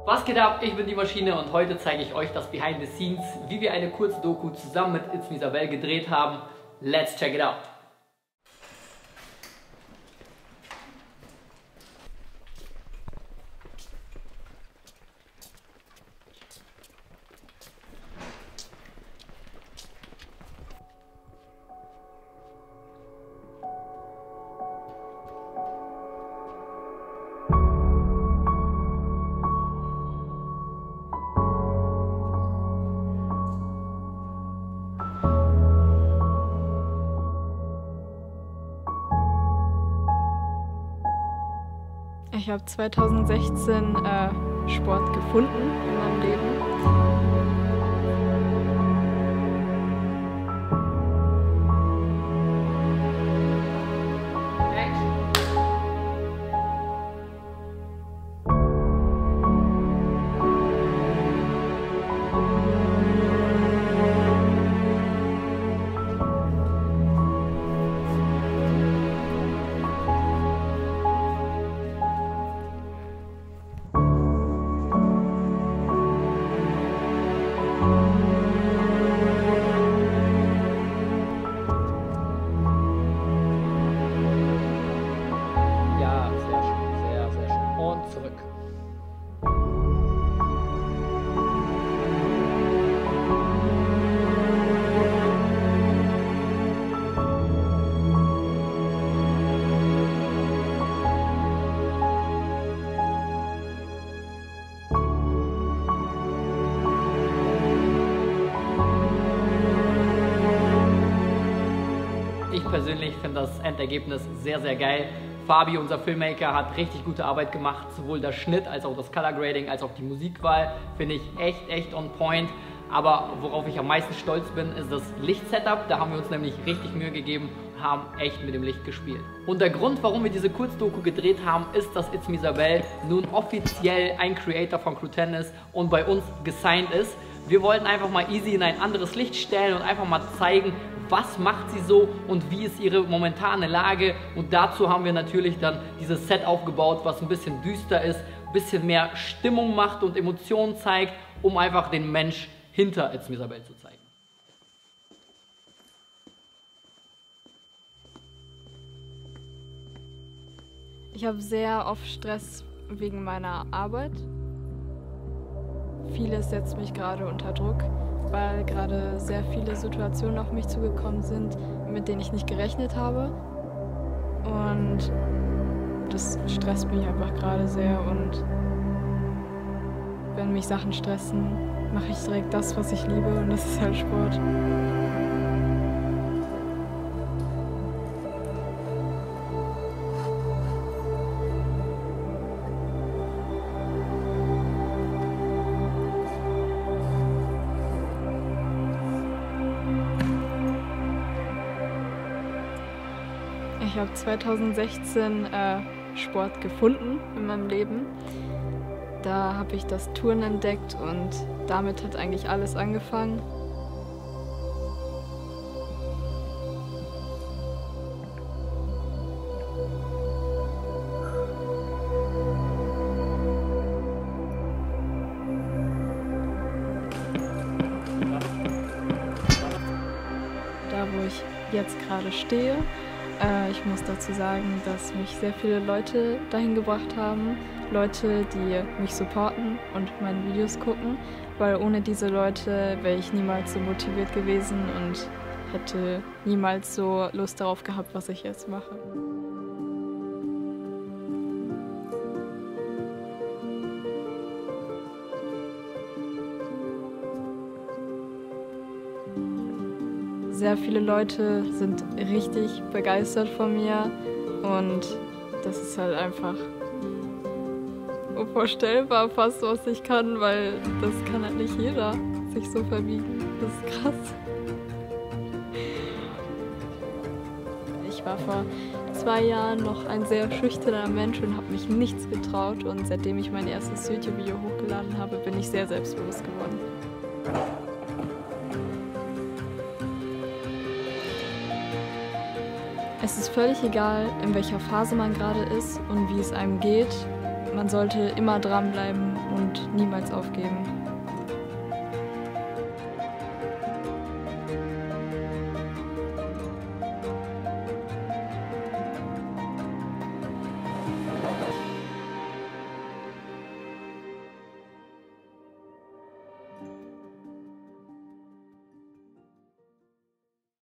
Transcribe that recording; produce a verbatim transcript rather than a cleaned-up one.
Was geht ab? Ich bin die Maschine und heute zeige ich euch das Behind the Scenes, wie wir eine Kurzdoku zusammen mit It's Me Isabel gedreht haben. Let's check it out! Ich habe zweitausendsechzehn äh, Sport gefunden in meinem Leben. Ich persönlich finde das Endergebnis sehr, sehr geil. Fabi, unser Filmmaker, hat richtig gute Arbeit gemacht. Sowohl der Schnitt als auch das Color Grading als auch die Musikwahl finde ich echt, echt on point. Aber worauf ich am meisten stolz bin, ist das Lichtsetup. Da haben wir uns nämlich richtig Mühe gegeben und haben echt mit dem Licht gespielt. Und der Grund, warum wir diese Kurzdoku gedreht haben, ist, dass It's Me Isabel nun offiziell ein Creator von Crew zehn ist und bei uns gesigned ist. Wir wollten einfach mal Easy in ein anderes Licht stellen und einfach mal zeigen, was macht sie so und wie ist ihre momentane Lage. Und dazu haben wir natürlich dann dieses Set aufgebaut, was ein bisschen düster ist, ein bisschen mehr Stimmung macht und Emotionen zeigt, um einfach den Mensch hinter It's Me Isabel zu zeigen. Ich habe sehr oft Stress wegen meiner Arbeit. Vieles setzt mich gerade unter Druck, weil gerade sehr viele Situationen auf mich zugekommen sind, mit denen ich nicht gerechnet habe. Und das stresst mich einfach gerade sehr. Und wenn mich Sachen stressen, mache ich direkt das, was ich liebe, und das ist halt Sport. Ich habe zweitausendsechzehn äh, Sport gefunden in meinem Leben. Da habe ich das Touren entdeckt und damit hat eigentlich alles angefangen. Da, wo ich jetzt gerade stehe. Ich muss dazu sagen, dass mich sehr viele Leute dahin gebracht haben. Leute, die mich supporten und meine Videos gucken. Weil ohne diese Leute wäre ich niemals so motiviert gewesen und hätte niemals so Lust darauf gehabt, was ich jetzt mache. Sehr viele Leute sind richtig begeistert von mir und das ist halt einfach unvorstellbar fast, was ich kann, weil das kann halt nicht jeder sich so verbiegen. Das ist krass. Ich war vor zwei Jahren noch ein sehr schüchterner Mensch und habe mich nichts getraut, und seitdem ich mein erstes YouTube-Video hochgeladen habe, bin ich sehr selbstbewusst geworden. Es ist völlig egal, in welcher Phase man gerade ist und wie es einem geht. Man sollte immer dranbleiben und niemals aufgeben.